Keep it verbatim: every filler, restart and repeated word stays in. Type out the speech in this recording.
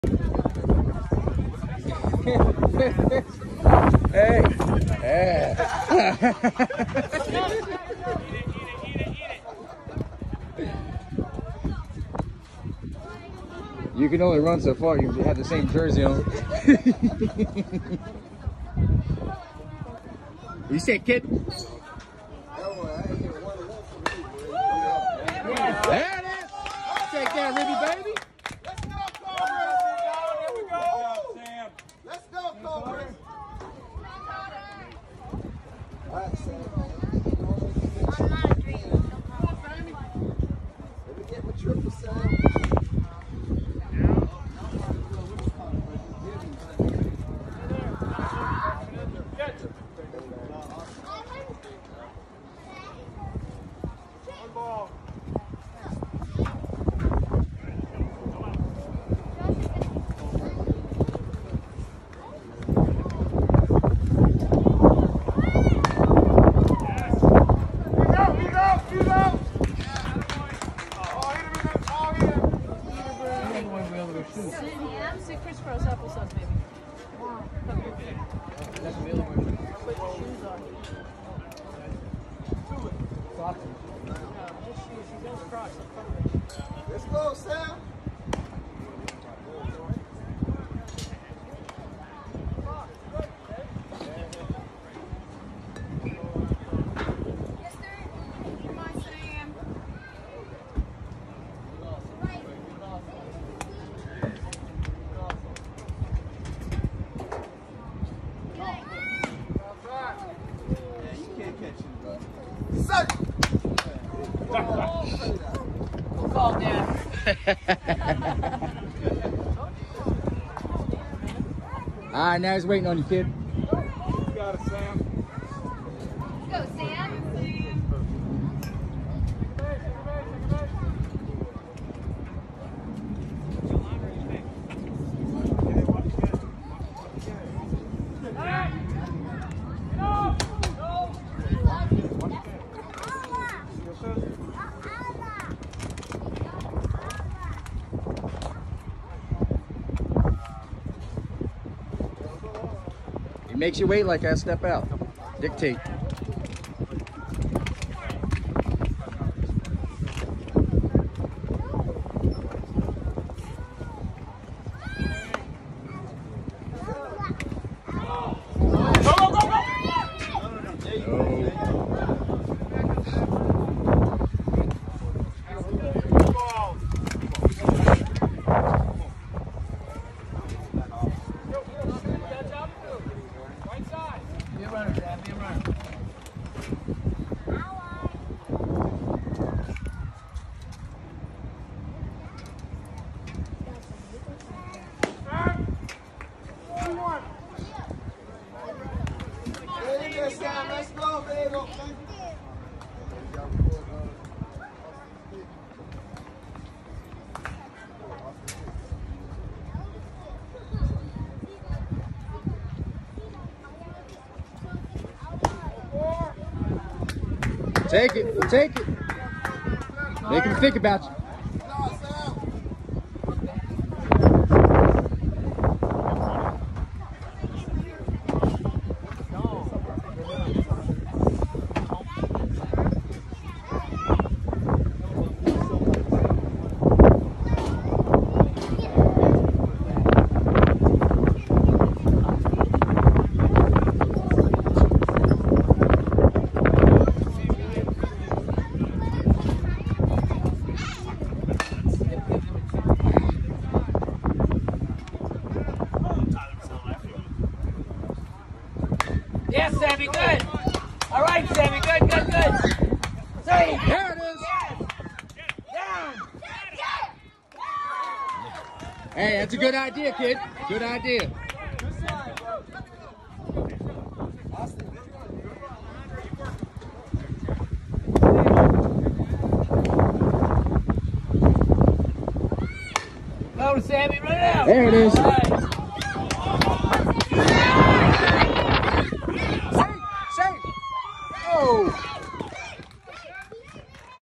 Hey, hey. You can only run so far. You have the same jersey on. You said, kid? There it is. Take that, Ribby, baby. Let's go, Cobras. There we go. Let's go, Cobras. All right, Sam. I'm not a dream. Come on, Sammy. Let me get my triple, Sam. Sit crisscross applesauce, baby. That's the other one. Put your shoes on. No, just shoes. She goes cross. Let's go, Sam. We'll call down. All right, now he's waiting on you, kid. You got it, Sam. Go, Sam. He makes you wait like I step out. Dictate. Let's go, baby. Take it, take it. Make him think about you. Yes, Sammy, good. All right, Sammy, good, good, good. Sammy, There it is. down. Hey, that's a good idea, kid. Good idea. Go, Sammy, run it out. There it is. All right.